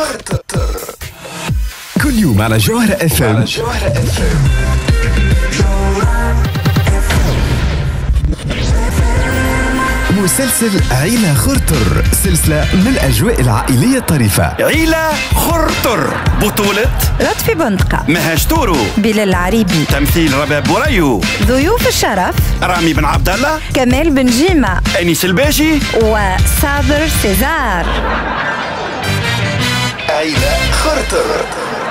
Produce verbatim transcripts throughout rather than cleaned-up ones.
خرطر كل يوم على جوهرة اف ام. مسلسل عيلة خرطر، سلسلة من الأجواء العائلية الطريفة. عيلة خرطر، بطولة لطفي بندقة، مهاج تورو، بلال العريبي، تمثيل رباب بوريو، ضيوف الشرف رامي بن عبد الله، كمال بن جيمة، أنيس الباشي وصابر سيزار. عيلة خرطر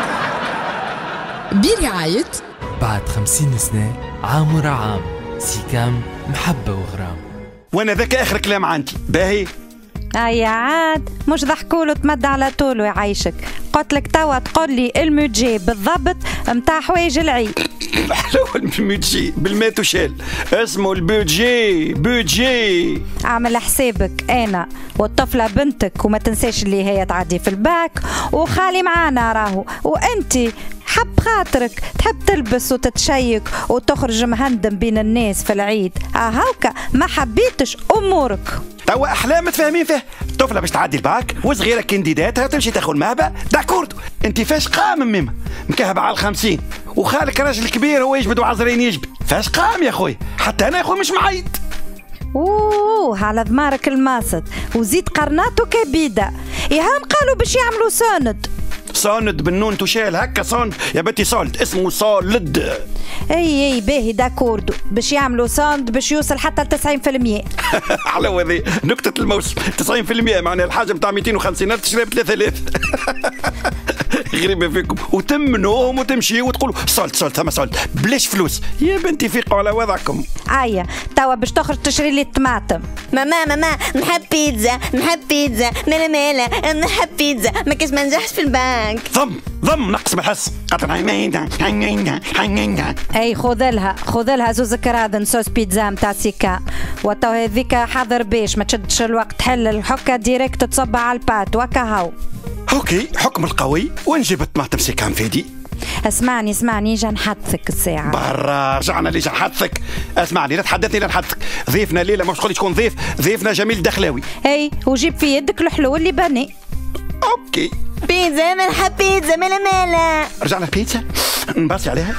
برعاية بعد خمسين سنة عام ورا عام، سيكام محبة وغرام. وانا ذاك اخر كلام عندي. باهي اي عاد مش ضحكولو تمد على طولو يعيشك. قلت لك توا تقول لي الموجي بالضبط متاع حوايج العيد. حلو الموجي بالمات وشال، اسمه البودجي. بودجي اعمل حسابك انا والطفله بنتك، وما تنساش اللي هي تعدي في الباك، وخالي معانا راهو، وانتي حب خاطرك تحب تلبس وتتشيك وتخرج مهندم بين الناس في العيد. هاوكا ما حبيتش امورك. توا احلام متفاهمين فيه. الطفله باش تعدي الباك وصغيره كانديداتها تمشي تاخذ مهبه داكورد. انت فاش قام ميمه مكهبه على الخمسين، وخالك راجل كبير هو يجبد وعزرين يجبد. فاش قام يا خويا؟ حتى انا يا خويا مش معيد. اوه على ضمارك الماسد، وزيد قرناته كبيده. يهان قالوا باش يعملوا ساند. صالد بالنون تشال هكا صالد يا بنتي، صالد اسمه صالد. اي اي باهي داكوردو، باش يعملوا صالد باش يوصل حتى ل تسعين بالمية. على هذه نكتة الموسم. تسعين بالمية معناها الحاجة نتاع مئتين وخمسين ألف تشري ب ثلاثة آلاف. غريبة فيكم، وتمنوهم وتمشي وتقولوا صالد صالد ثم صالد بلاش فلوس. يا بنتي فيقوا على وضعكم. ايا توا باش تخرج تشري لي الطماطم. ماما ماما نحب بيتزا، نحب بيتزا مالا مالا، نحب بيتزا ما كاش ما نجحش في البنك. ضم ضم نقص بالحس. اي خذلها خذلها زوز كرادن صوص بيتزا متاع سيكا، وتو هذيك حاضر باش ما تشدش الوقت، حل الحكه ديريكت تصبها على البات وكهو. اوكي حكم القوي. وين جبت طماطم سيكام فيدي؟ اسمعني اسمعني جا نحدثك الساعة. برا رجعنا لي جا نحدثك. اسمعني لا تحدثني لا نحدثك. ضيفنا الليلة مش تقولي شكون ضيف، ضيفنا جميل دخلاوي. اي وجيب في يدك الحلو اللي بني. اوكي بيتزا ما نحب بيتزا مالا مالا. رجعنا البيتزا نبصي عليها.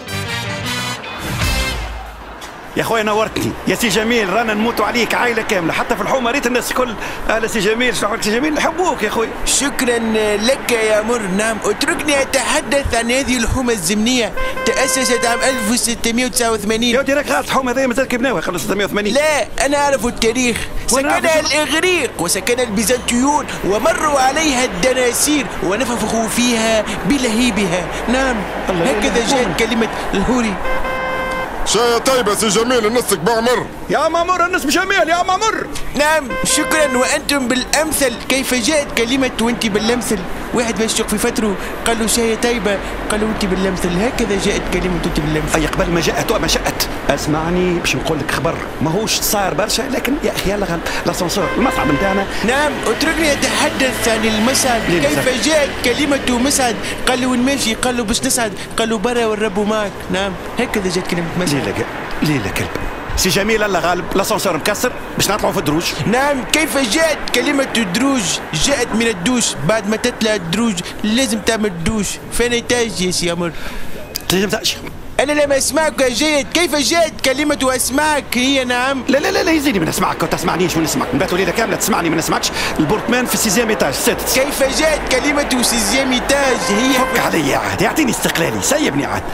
يا خويا نورتني يا سي جميل، رانا نموتوا عليك عائله كامله، حتى في الحومه ريت الناس الكل. اهلا سي جميل، شلونك سي جميل؟ يحبوك يا خويا. شكرا لك يا مر. نعم اتركني اتحدث عن هذه الحومه الزمنيه. تاسست عام ألف وستمئة وتسعة وثمانين. يا ودي راك غلط، الحومه هذه مازال كبناوها قبل ستمئة وثمانين. لا انا اعرف التاريخ. سكنها الاغريق وسكن البيزنطيون ومروا عليها الدناسير ونفخوا فيها بلهيبها. نعم هكذا جاءت كلمه الهوري. شاي طيبة سي جميل، النسك بعمر. يا مامور النس جميل يا مامور. نعم شكرا. وأنتم بالأمثل. كيف جاءت كلمة وأنت بالأمثل؟ واحد باش يشق في فتره قال له شاي طيبة، قالوا أنت بالأمثل. هكذا جاءت كلمة أنت بالأمثل. أي قبل ما جاءت وما شاءت. اسمعني باش نقول لك خبر ماهوش صار برشا، لكن يا أخي يلا غلب لاسانسور المصعد نتاعنا. نعم اتركني أتحدث عن المصعد. كيف جاءت كلمة مسعد؟ قال له وين ماشي؟ قال له باش نسعد، قال له برا والرب معك. نعم هكذا جاءت كلمة مسعد. ليلة ليلة كلب. سي جميل الله غالب، لاسانسور مكسر باش نطلعوا في الدروج. نعم كيف جاءت كلمة الدروج؟ جاءت من الدوش. بعد ما تطلع الدروج لازم تعمل دوش. فين ايتاج يا سي عمر؟ تنجم تاج. أنا لما أسمعك جيد. كيف جاءت كلمة أسمعك هي؟ نعم. لا لا لا لا يزيني من أسمعك وتسمعنيش ونسمعك. نباتوا ليلة كاملة تسمعني ما نسمعكش. البورتمان في السيزيام إيتاج السادس. كيف جاءت كلمة سيزيام إيتاج هي؟ فك علي عاد، يعطيني استقلالي، سيبني عاد.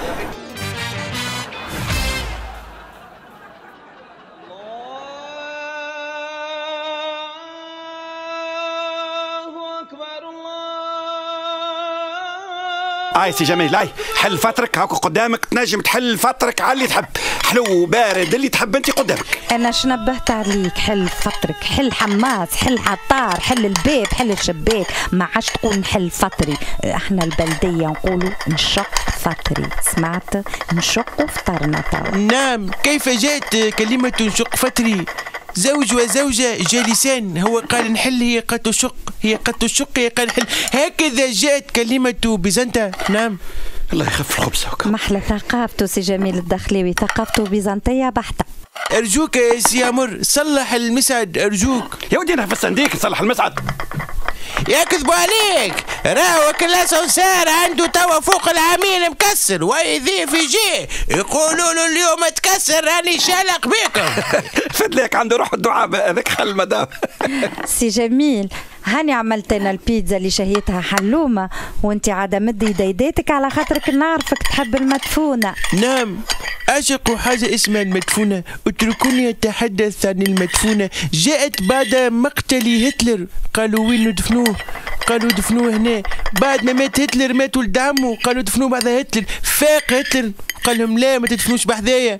اي سي جميل اي حل فترك هاكو قدامك، تنجم تحل فترك على اللي تحب، حلو بارد اللي تحب انت قدامك. انا شنبهت عليك، حل فترك، حل حماس، حل عطار، حل الباب، حل الشباك، ما عادش تقول نحل فتري. احنا البلديه نقولوا نشق فتري، سمعت؟ نشق فطرنا توا. نعم كيف جاءت كلمه نشق فتري؟ زوج وزوجة جالسان، هو قال نحل هي قالت تشق، هي قالت تشق هي قال نحل. هكذا جاءت كلمة بيزنطة. نعم الله يخف الخبز هكا. محلى ثقافته سي جميل الدخلاوي، ثقافته بيزنطية بحتة. أرجوك يا سي عمر صلح المسعد أرجوك. يا ودي أنا في الصنديق نصلح المسعد. يكذبوا عليك، راهو الاسانسير عنده توا فوق العامين مكسر ويضيف يجي يقولوا له اليوم تكسر راني شالق بيكم. فدليك عنده روح الدعاء هذاك خل المدام. سي جميل، هاني عملت لنا البيتزا اللي شهيتها حلومة وانت عادة مدي يديدك على خاطرك نعرفك تحب المدفونة. نعم، أعشق حاجة اسمها المدفونة. اتركوني أتحدث عن المدفونة. جاءت بعد مقتل هتلر، قالوا وين دفنوه؟ قالوا دفنوه هنا. بعد ما مات هتلر ماتوا ولد عمه، قالوا دفنوه بعد هتلر. فاق هتلر قال لهم لا ما تدفنوش بحذايا،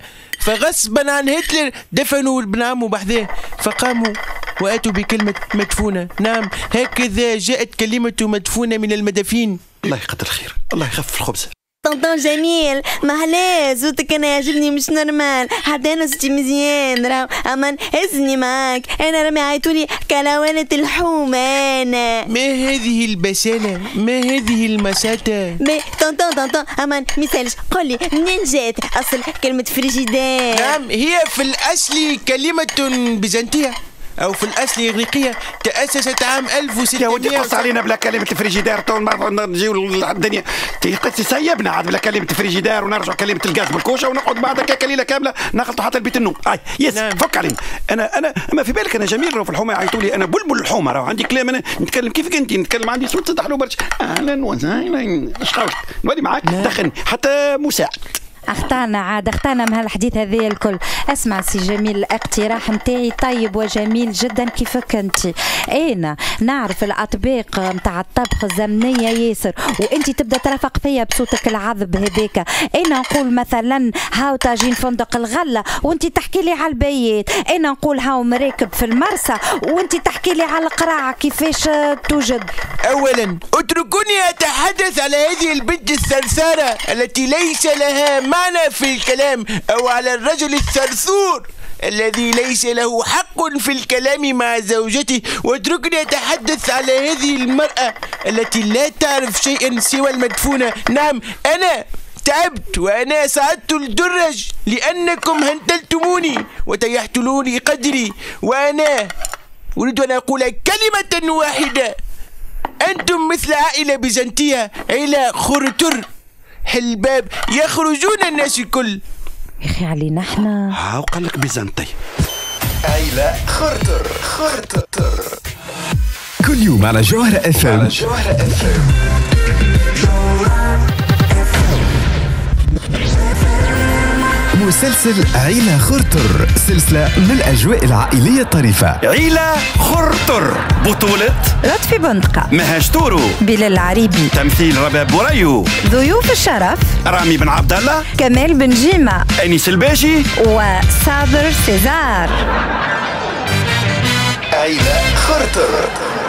فغصبا عن هتلر دفنوا ابن عمه بحذاه، فقاموا واتوا بكلمة مدفونة. نعم، هكذا جاءت كلمة مدفونة من المدافين. الله يقدر الخير، الله يخفف الخبز. طنطون جميل، محلاه صوتك انا يعجبني مش نورمال، حتى انا صوتي مزيان راهو، امان هزني معاك، انا رامي عيطولي كلاونة الحومة انا. ما هذه البسالة؟ ما هذه المساتة؟ مي طنطون طنطون امان ميسالش، قولي منين جات اصل كلمة فريجيدير؟ نعم، هي في الاصل كلمة بيزنطية أو في الأصل إغريقية، تأسست عام ألف وستمية. يا ودي قص علينا بلا كلمة الفريجيدير، طول مرة نجيو الدنيا تسيبنا عاد بلا كلمة الفريجيدير ونرجعوا كلمة الغاز بالكوشة ونقعد بعد هكاك ليلة كاملة نخلطوا حتى البيت النوم. أي يس نعم. فك علينا. أنا أنا ما في بالك أنا جميل راهو في الحومة يعيطوا لي أنا بلبل الحومة، راهو عندي كلام أنا نتكلم كيفك أنت، نتكلم عندي صوت تحلو برشا. أهلا وسهلا اش خاوش نولي معاك دخلني حتى مساعد. اختارنا عاد اختارنا من هالحديث هذا الكل. اسمع سي جميل، الاقتراح نتاعي طيب وجميل جدا كيفك انت. انا نعرف الاطباق نتاع الطبخ الزمنيه ياسر، وانت تبدا ترافق فيا بصوتك العذب هذاك. انا نقول مثلا هاو طاجين فندق الغله وانت تحكي لي على البيات، انا نقول هاو مراكب في المرسى وانت تحكي لي على القراعه كيفاش توجد. اولا اتركوني اتحدث على هذه البنت الثرثاره التي ليس لها معنى في الكلام، أو على الرجل الثرثور الذي ليس له حق في الكلام مع زوجته. واتركني أتحدث على هذه المرأة التي لا تعرف شيئا سوى المدفونة. نعم، أنا تعبت وأنا صعدت الدرج لأنكم هنتلتموني وتيحتلوني قدري، وأنا أريد أن أقول كلمة واحدة: أنتم مثل عائلة بيزنطية، عائلة خرتر الباب يخرجون الناس الكل. يا اخي علينا احنا هاو قال لك بيزنطي. عيلة خرتر خرتر كل يوم على جوهرة اف ام. مسلسل عيلة خرتر، سلسلة من الأجواء العائلية الطريفة. عيلة خرتر بطولة لطفي بندقة، مهاج تورو، بلال العريبي، تمثيل رباب بوريو، ضيوف الشرف رامي بن عبد الله، كمال بن جيمة، أنيس الباشي وصابر سيزار. عيلة خرتر.